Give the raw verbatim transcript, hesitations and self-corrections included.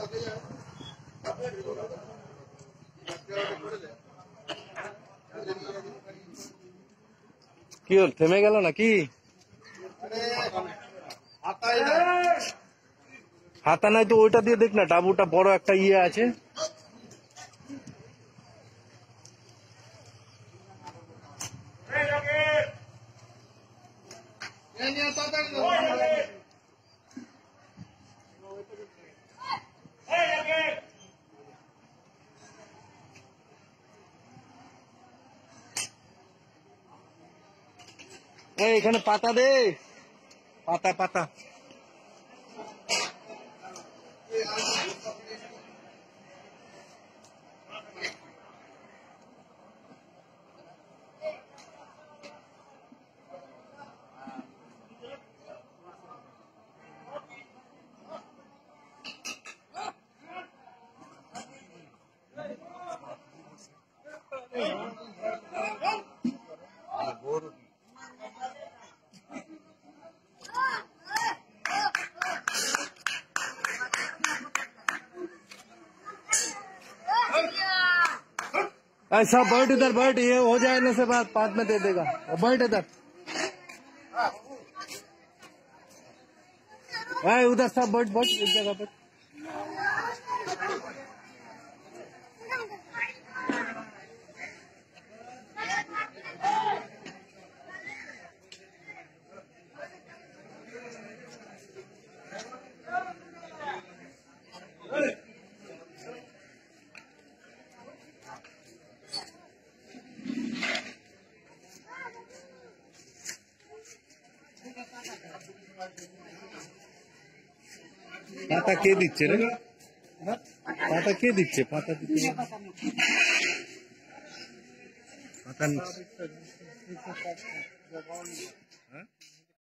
কি হল, থেমে গেল নাকি? হাতা নাই তো ওইটা দিয়ে দেখ না, ডাবুটা বড় একটা ইয়ে আছে। এখানে পাতা দে, পাতা পাতা। ऐसा बैठ इधर बैठ, ये हो जाने से बाद बाद में दे देगा। बैठ इधर, उधर सब बैठ बैठ एक जगह पर। পাতা কে দিচ্ছে রে? পাতা কে দিচ্ছে? পাতা দিচ্ছে পাতা।